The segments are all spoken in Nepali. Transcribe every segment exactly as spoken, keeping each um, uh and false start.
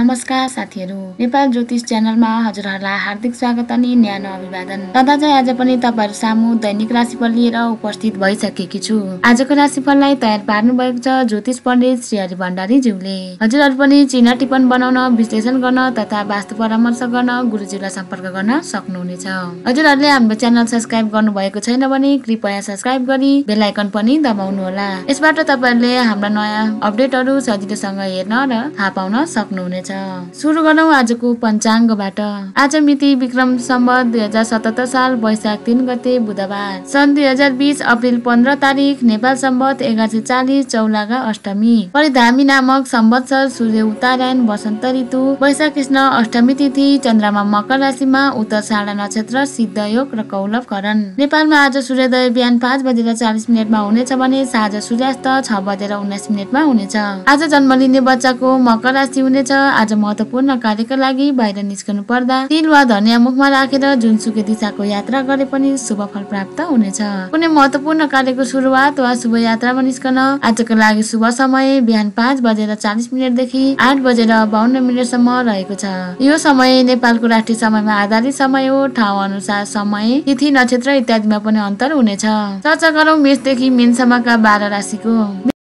नमस्कार साथीहरू, नेपाल ज्योतिष च्यानलमा हजुरहरूलाई हार्दिक स्वागत अनि न्यानो अभिवादन। तथा चाहिँ आज पनि तपाईहरु सामु दैनिक राशिफल लिएर उपस्थित भइसकेकी छु। आजको राशिफललाई तयार पार्नु भएको छ ज्योतिष पण्डित श्री हरि भण्डारी ज्यूले। हजुरहरू पनि चिन्ह टिप्पण बनाउन, विश्लेषण गर्न तथा वास्तु परामर्श गर्न गुरुज्यूलाई सम्पर्क गर्न सक्नुहुनेछ। हजुरहरूले हाम्रो च्यानल सब्स्क्राइब गर्नु भएको छैन भने कृपया सब्स्क्राइब गरी बेल आइकन पनि दबाउनु होला। यसबाट तपाईहरुले हाम्रा नयाँ अपडेटहरू सजिलोसँग हेर्न र थाहा पाउन सक्नुहुनेछ। सुरु गरौँ आजको पञ्चाङ्गबाट। आज मिति विक्रम सम्वत दुई हजार सतहत्तर साल वैशाख तीन गते बुधबार, सन् दुई हजार बीस अप्रिल पन्ध्र तारिक, नेपाल सम्वत एघार सय चालिस, चौलागा अष्टमी, परिधामी नामक संवत्सर, सूर्य उत्तरायण, वसन्त ऋतु, वैशाख कृष्ण अष्टमी तिथि, चन्द्रमा मकर राशिमा, उत्तर साढा नक्षत्र, सिद्ध योग र कौलव करण। नेपालमा आज सूर्योदय बिहान पाँच बजेर चालिस मिनटमा हुनेछ भने साँझ सूर्यास्त छ बजेर उन्नाइस मिनटमा हुनेछ। आज जन्म लिने बच्चाको मकर राशि हुनेछ। आज महत्वपूर्ण कार्यका लागि बाहिर निस्कनु पर्दा तिल वा धनिया मुखमा राखेर जुनसुकै दिशाको यात्रा गरे पनि शुभ फल प्राप्त हुनेछ। कुनै महत्वपूर्ण कार्यको सुरुवात वा शुभ यात्रामा निस्कन आजको लागि शुभ समय बिहान पाँच बजेर चालिस मिनटदेखि आठ बजेर बाहन्न मिनटसम्म रहेको छ। यो समय नेपालको राष्ट्रिय समयमा आधारित समय हो। ठाउँ अनुसार समय, तिथि, नक्षत्र इत्यादिमा पनि अन्तर हुनेछ। चर्चा गरौँ मेषदेखि मीनसम्मका बाह्र राशिको।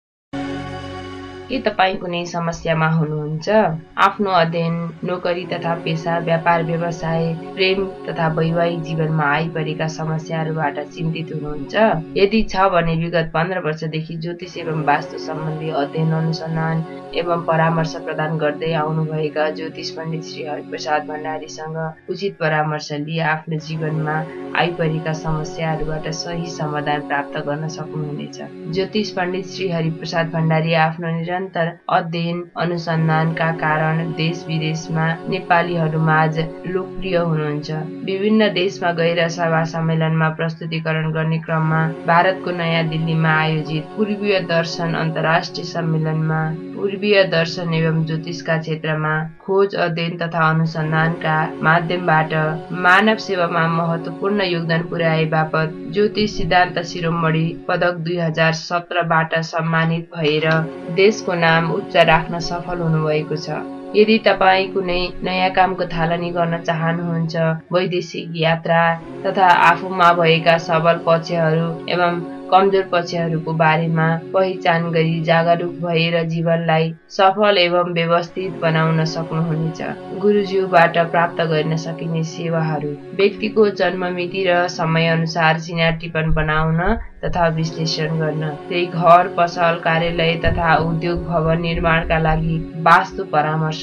के तपाईँ कुनै समस्यामा हुनुहुन्छ? आफ्नो अध्ययन, नोकरी तथा पेसा, व्यापार व्यवसाय, प्रेम तथा वैवाहिक जीवनमा आइपरेका समस्याहरूबाट चिन्तित हुनुहुन्छ? यदि छ भने विगत पन्ध्र वर्षदेखि ज्योतिष एवं वास्तु सम्बन्धी अध्ययन, अनुसन्धान एवं परामर्श प्रदान गर्दै आउनुभएका ज्योतिष पण्डित श्री हरिप्रसाद भण्डारीसँग उचित परामर्श लिए आफ्नो जीवनमा आइपरेका समस्याहरूबाट सही समाधान प्राप्त गर्न सक्नुहुनेछ। ज्योतिष पण्डित श्री हरिप्रसाद भण्डारी आफ्नो निरन्तर अध्ययन अनुसन्धानका कारण देश विदेशमा नेपालीहरूमाझ लोकप्रिय हुनुहुन्छ। विभिन्न देशमा गएर सभा सम्मेलनमा प्रस्तुतिकरण गर्ने क्रममा भारतको नयाँ दिल्लीमा आयोजित पूर्वीय दर्शन अन्तर्राष्ट्रिय सम्मेलनमा पूर्वीय दर्शन एवं ज्योतिषका क्षेत्रमा खोज, अध्ययन तथा अनुसन्धानका माध्यमबाट मानव सेवामा महत्वपूर्ण योगदान पुर्याए बापत ज्योतिष सिद्धान्त शिरोमणि पदक दुई हजार सत्रबाट सम्मानित भएर देशको नाम उच्च राख्न सफल हुनुभएको छ। यदि तपाईँ कुनै नयाँ कामको थालनी गर्न चाहनुहुन्छ, वैदेशिक यात्रा तथा आफूमा भएका सबल पक्षहरू एवं कमजोर पक्षहरूको बारेमा पहिचान गरी जागरुक भएर जीवनलाई सफल एवं व्यवस्थित बनाउन सक्नुहुनेछ। गुरुज्यूबाट प्राप्त गर्न सकिने सेवाहरू: व्यक्तिको जन्ममिति र समय अनुसार चिन्ह टिप्पण बनाउन तथा विश्लेषण गर्न, त्यही घर, पसल, कार्यालय तथा उद्योग भवन निर्माणका लागि वास्तु परामर्श,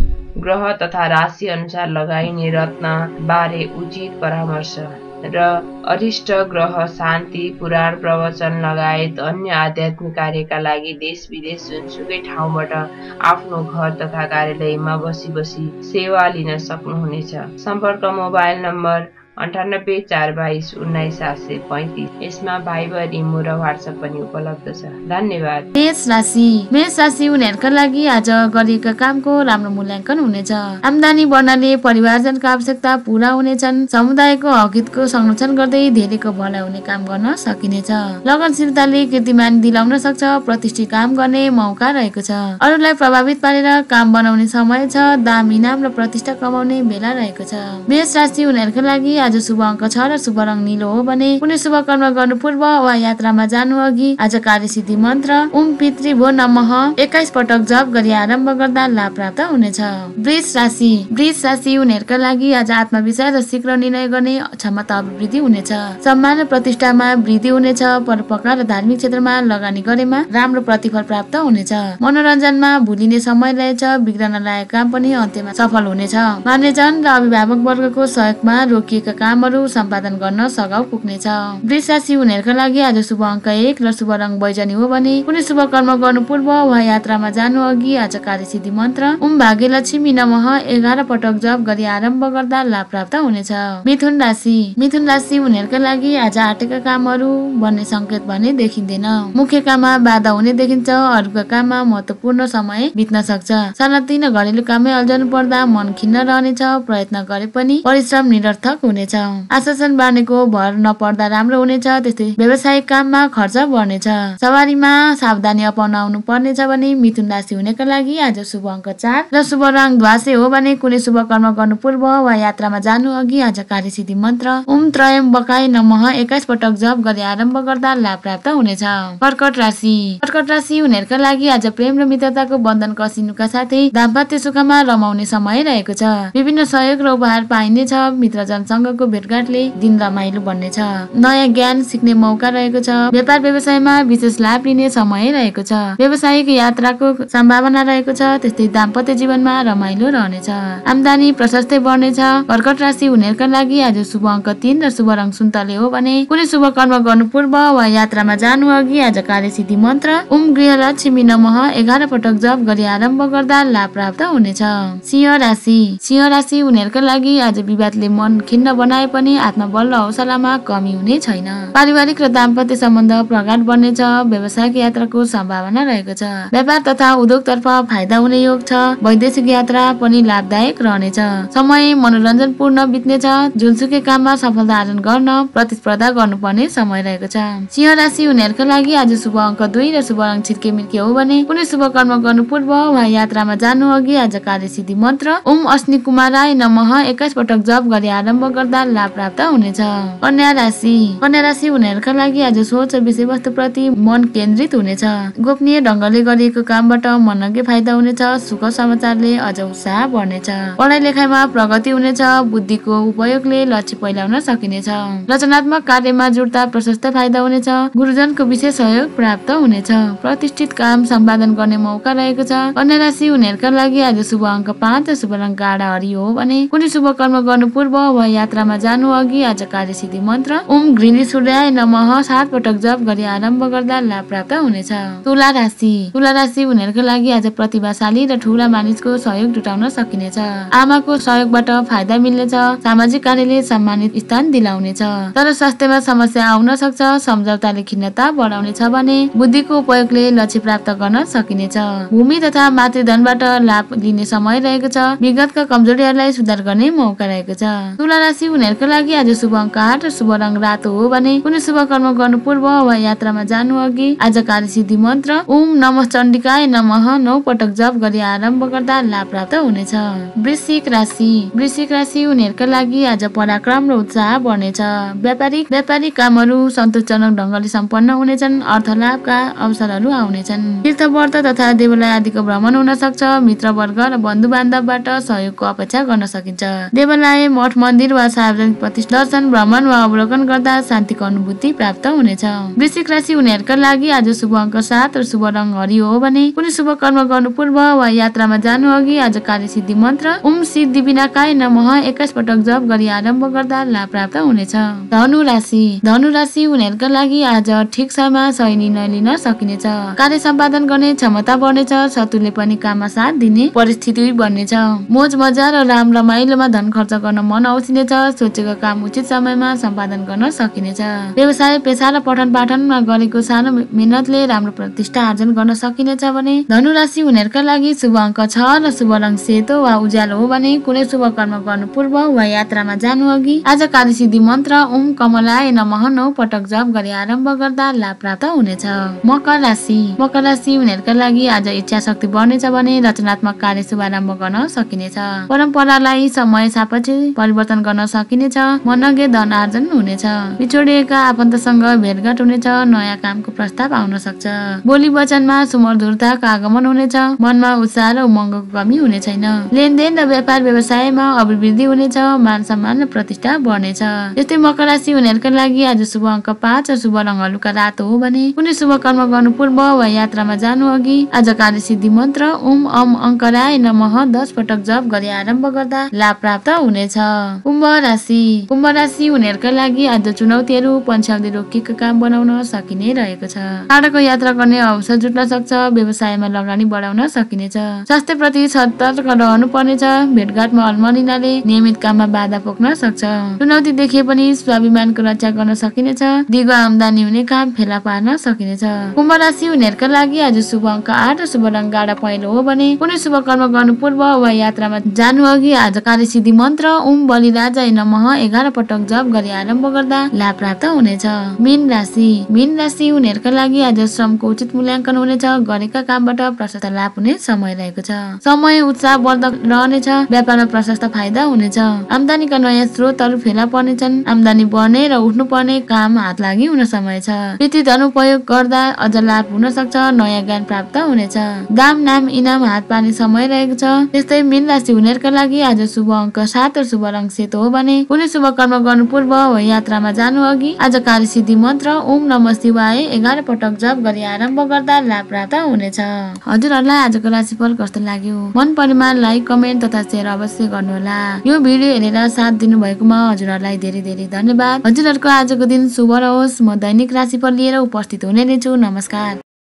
ग्रह तथा राशि अनुसार लगाइने रत्न बारे उचित परामर्श र अरिष्ट ग्रह शान्ति, पुराण प्रवचन लगायत अन्य आध्यात्मिक कार्यका लागि देश विदेश जुनसुकै ठाउँबाट आफ्नो घर तथा कार्यालयमा बसी बसी सेवा लिन सक्नुहुनेछ। सम्पर्क मोबाइल नम्बर अन्ठानब्बे चार बाइस उन्नाइस सात सय पैँतिस। यसमा भाइबर, इमो र व्हाट्सएप पनि उपलब्ध छ। धन्यवाद। मेष राशि। मेष राशि उनीहरूका लागि आज गरिएका कामको राम्रो मूल्याङ्कन हुनेछ। आम्दानी बढ्नाले परिवारजनका आवश्यकता पूरा हुनेछन्। समुदायको हकहितको संरक्षण गर्दै धेरैको भलाइ हुने काम गर्न सकिनेछ। लगनशीलताले कीर्तिमान दिलाउन सक्छ। प्रतिष्ठित काम गर्ने मौका रहेको छ। अरूलाई प्रभावित पारेर काम बनाउने समय छ। दाम, इनाम र प्रतिष्ठा कमाउने बेला रहेको छ। मेष राशि उनीहरूका लागि आज शुभ अङ्क छ र शुभ रङ नीलो हो भने कुनै शुभ कर्म गर्नु पूर्व वा यात्रामा जानु अघि आज कार्यसिद्धि मन्त्र ओम पितृ भो नमः एक्काइस पटक जप गरी आरम्भ गर्दा लाभ प्राप्त हुनेछ। वृष राशि। वृष राशि उनीहरूका लागि आज आत्मविश्वास र शीघ्र निर्णय गर्ने क्षमता अभिवृद्धि हुनेछ। सम्मान र प्रतिष्ठामा वृद्धि हुनेछ। परोपकार र धार्मिक क्षेत्रमा लगानी गरेमा राम्रो प्रतिफल प्राप्त हुनेछ। मनोरञ्जनमा भुलिने समय रहेछ। बिग्रन लागेको काम पनि अन्त्यमा सफल हुनेछ। मान्यजन र अभिभावक वर्गको सहयोगमा रोकिएका कामहरू सम्पादन गर्न सघाउ पुग्नेछ। वृष राशि उनीहरूका लागि आज शुभ अङ्क एक र शुभ रङ बैजनी हो भने कुनै शुभ कर्म गर्नु पूर्व वा यात्रामा जानु अघि आज कार्यसिद्धि मन्त्र ओम भाग्यलक्ष्मी नमः एघार पटक जप गरी आरम्भ गर्दा लाभ प्राप्त हुनेछ। मिथुन राशि। मिथुन राशि उनीहरूका लागि आज आँटेका कामहरू बन्ने संकेत भने देखिँदैन। मुख्य काममा बाधा हुने देखिन्छ। अरूका काममा महत्वपूर्ण समय बित्न सक्छ। सानातिना घरेलु काममै अल्झनु पर्दा मन खिन्न रहनेछ। प्रयत्न गरे पनि परिश्रम निरर्थक हुनेछ। बढ्नेछ। आश्वासन बाँडेको भर नपर्दा राम्रो हुनेछ। त्यस्तै व्यावसायिक काममा खर्च बढ्नेछ। सवारीमा सावधानी अपनाउनु पर्नेछ भने मिथुन राशि हुनेका लागि आज शुभ अङ्क चार र शुभ रङ ध्वासे हो भने कुनै शुभ कर्म गर्नु पूर्व वा यात्रामा जानु अघि आज कार्यसिद्धि मन्त्र ओम त्रयम्बकाय नमः एक्काइस पटक जप गरी आरम्भ गर्दा लाभ प्राप्त हुनेछ। कर्कट राशि कर्कट राशि हुनेहरूका लागि आज प्रेम र मित्रताको बन्धन कसिनुका साथै दाम्पत्य सुखमा रमाउने समय रहेको छ। विभिन्न सहयोग र उपहार पाइनेछ। मित्रजनसँगको भेटघाटले दिन रमाइलो बन्नेछ। नयाँ ज्ञान सिक्ने मौका रहेको छ। व्यापार व्यवसायमा विशेष लाभ लिने समय रहेको छ। व्यावसायिक यात्राको सम्भावना रहेको छ। त्यस्तै दाम्पत्य जीवनमा रमाइलो रहनेछ। आम्दानी प्रशस्तै बढ्नेछ। कर्कट राशि हुनेहरूका लागि आज शुभ अङ्क तीन र शुभ रङ सुन्तले हो भने कुनै शुभ कर्म गर्नु पूर्व वा यात्रामा जानु अघि आज कार्यसिद्धि मन्त्र ओम गृहलक्ष्मी नमः एघार पटक जप गरी आरम्भ गर्दा लाभ प्राप्त हुनेछ। सिंह राशि सिंह राशि हुनेहरूका लागि आज विवादले मन खिन्न बनाए पनि आत्मबल र हौसलामा कमी हुने छैन। पारिवारिक र दाम्पत्य सम्बन्ध प्रगाढ बन्नेछ। व्यावसायिक यात्राको सम्भावना रहेको छ। व्यापार तथा उद्योगतर्फ फाइदा हुने योग छ। वैदेशिक यात्रा पनि लाभदायक रहनेछ। समय मनोरञ्जनपूर्ण बित्नेछ। जुनसुकै काममा सफलता आर्जन गर्न प्रतिस्पर्धा गर्नुपर्ने समय रहेको छ। सिंह राशि हुनेहरूका लागि आज शुभ अङ्क दुई र शुभ रङ छिर्के मिर्के हो भने कुनै शुभ कर्म गर्नु पूर्व वा यात्रामा जानु अघि आज कार्यसिद्धि मन्त्र ओम अस्नि कुमाराय नमः एक्काइस पटक जप गरी आरम्भ गर्दा लाभ प्राप्त हुनेछ। कन्या राशि कन्या राशि हुनेहरूका लागि आज सोच र विषयवस्तु प्रति मन केन्द्रित हुनेछ। गोपनीय ढङ्गले गरिएको कामबाट मनज्ञ फाइदा हुनेछ। सुख समाचारले अझ उत्साह बढ्नेछ। पढाइ लेखाइमा प्रगति हुनेछ। बुद्धिको उपयोगले लक्ष्य पहिलाउन सकिनेछ। रचनात्मक कार्यमा जुट्दा प्रशस्त फाइदा हुनेछ। गुरुजनको विशेष सहयोग प्राप्त हुनेछ। प्रतिष्ठित काम सम्पादन गर्ने मौका रहेको छ। कन्या राशि हुनेहरूका लागि आज शुभ अङ्क पाँच र शुभ रङ गाढा हरियो हो भने कुनै शुभ कर्म गर्नु पूर्व वा यात्रामा जानु अघि आज कार्यसिद्धि मन्त्र ओम घृणी सूर्याय नमः सात पटक जप गरी आरम्भ गर्दा लाभ प्राप्त हुनेछ। तुला राशि तुला राशि हुनेहरूका लागि आज प्रतिभाशाली र ठूला मानिसको सहयोग जुटाउन सकिनेछ। आमाको सहयोगबाट फाइदा मिल्नेछ। सामाजिक कार्यले सम्मानित स्थान दिलाउनेछ। तर स्वास्थ्यमा समस्या आउन सक्छ। सम्झौताले खिन्नता बढाउनेछ भने बुद्धिको उपयोगले लक्ष्य प्राप्त गर्न सकिनेछ। भूमि तथा मातृधनबाट लाभ लिने समय रहेको छ। विगतका कमजोरीहरूलाई सुधार गर्ने मौका रहेको छ। तुला राशि हुनेहरूका लागि आज शुभ अङ्क आठ र शुभ रङ रातो हो भने कुनै शुभ कर्म गर्नु पूर्व वा यात्रामा जानु अघि आज कार्यसिद्धि मन्त्र ओम नमः चण्डिकाय नमः नौ पटक जप गरी आरम्भ गर्दा लाभ प्राप्त हुनेछ। वृश्चिक राशि वृश्चिक राशि हुनेहरूका लागि आज पराक्रम र उत्साह बढ्नेछ। व्यापारिक व्यापारिक कामहरू सन्तोषजनक ढङ्गले सम्पन्न हुनेछन्। अर्थ लाभका अवसरहरू आउनेछन्। तीर्थव्रत तथा देवालय आदिको भ्रमण हुन सक्छ। मित्रवर्ग र बन्धु बान्धवबाट सहयोगको अपेक्षा गर्न सकिन्छ। देवालय मठ मन्दिर वा सार्वजनिक प्रतिष्ठान दर्शन भ्रमण वा अवलोकन गर्दा शान्तिको अनुभूति प्राप्त हुनेछ। वृश्चिक राशि हुनेहरूका लागि आज शुभ अङ्क सात र शुभ रङ हरियो हो भने कुनै शुभ कर्म गर्नु पूर्व वा यात्रामा जानु अघि आज कार्यसिद्धि मन्त्र ओम सिद्धि विनायकाय नमः एक्काइस पटक जप गरी आरम्भ गर्दा लाभ प्राप्त हुनेछ। धनु राशि धनु राशि हुनेहरूका लागि आज ठिक समयमा सही निर्णय लिन सकिनेछ। कार्य सम्पादन गर्ने क्षमता बढ्नेछ। शत्रुले पनि काममा साथ दिने परिस्थिति बन्नेछ। मोज मजा र राम रमाइलोमा धन खर्च गर्न मन औसिनेछ। सोचेको काम उचित समयमा सम्पादन गर्न सकिनेछ। व्यवसाय पेशा र पठन पाठनमा गरेको सानो मेहनतले राम्रो प्रतिष्ठा आर्जन गर्न सकिनेछ भने धनु राशि हुनेहरूका लागि शुभ अङ्क छ र शुभ रङ सेतो वा उज्यालो हो भने कुनै शुभ कर्म गर्नु पूर्व वा यात्रामा जानु अघि आज कार्यसिद्धि मन्त्र ओम कमलाय नमः नौ पटक जप गरी आरम्भ गर्दा लाभ प्राप्त हुनेछ। मकर राशि मकर राशि हुनेहरूका लागि आज इच्छा शक्ति बढ्नेछ भने रचनात्मक कार्य शुभारम्भ गर्न सकिनेछ। परम्परालाई समय सापेक्ष परिवर्तन गर्न सकिनेछ। मनज्ञ धन आर्जन हुनेछ। बिछोडिएका आफन्तसँग भेटघाट हुनेछ। नयाँ कामको प्रस्ताव आउन सक्छ। बोली वचनमा सुमधुरताको आगमन हुनेछ। मनमा उत्साह र उमङ्गको कमी हुने छैन। लेनदेन र व्यापार व्यवसायमा अभिवृद्धि हुनेछ। मान सम्मान र प्रतिष्ठा बढ्नेछ। यस्तै मकर राशि हुनेहरूका लागि आज शुभ अङ्क पाँच र शुभ रङ हल्का रातो हो भने कुनै शुभ कर्म गर्नु पूर्व वा यात्रामा जानु अघि आज कार्यसिद्धि मन्त्र ओम अम अङ्कराय नमः दस पटक जप गरी आरम्भ गर्दा लाभ प्राप्त हुनेछ। कुम्भ राशि कुम्भ राशि हुनेहरूका लागि आज चुनौतीहरू पन्छ्याउँदै रोकिएको काम बनाउन सकिने रहेको छ। टाढाको यात्रा गर्ने अवसर जुट्न सक्छ। व्यवसायमा लगानी बढाउन सकिनेछ। स्वास्थ्यप्रति सतर्क रहनु पर्नेछ। भेटघाटमा अल्मलिनाले नियमित काममा बाधा पुग्न सक्छ। चुनौती देखिए पनि स्वाभिमानको रक्षा गर्न सकिनेछ। दिगो आम्दानी हुने काम फेला पार्न सकिनेछ। कुम्भ राशि हुनेहरूका लागि आज शुभ अङ्क आठ र शुभ रङ गाढा पहेँलो हो भने कुनै शुभ कर्म गर्नु पूर्व वा यात्रामा जानु अघि आज कार्यसिद्धि मन्त्र ओम बलिराजा ओय नमः एघार पटक जप गरी आरम्भ गर्दा लाभ प्राप्त हुनेछ। मीन राशि मीन राशि उनीहरूका लागि आज श्रमको उचित मूल्याङ्कन हुनेछ। गरेका कामबाट प्रशस्त लाभ हुने समय रहेको छ। समय उत्साहवर्धक रहनेछ। व्यापारमा प्रशस्त फाइदा हुनेछ। आम्दानीका नयाँ स्रोतहरू फेला पर्नेछन्। आम्दानी बढ्ने र उठ्नुपर्ने काम हात लागि हुन समय छ। वृत्ति धन उपयोग गर्दा अझ लाभ हुन सक्छ। नयाँ ज्ञान प्राप्त हुनेछ। दाम नाम इनाम हात पार्ने समय रहेको छ। त्यस्तै मीन राशि हुनेहरूका लागि आज शुभ अङ्क सात र शुभ रङ सेतो हो भने कुनै शुभ कर्म गर्नु पूर्व वा यात्रामा जानु अघि आज कार्यसिद्धि मन्त्र ओम नमः शिवाय एघार पटक जप गरी आरम्भ गर्दा लाभ प्राप्त हुनेछ। हजुरहरूलाई आजको राशिफल कस्तो लाग्यो? मन परेमा लाइक कमेन्ट तथा सेयर अवश्य गर्नुहोला। यो भिडियो हेरेर साथ दिनुभएकोमा हजुरहरूलाई धेरै धेरै धन्यवाद। हजुरहरूको आजको दिन शुभ रहोस्। म दैनिक राशिफल लिएर उपस्थित हुने नै छु। नमस्कार।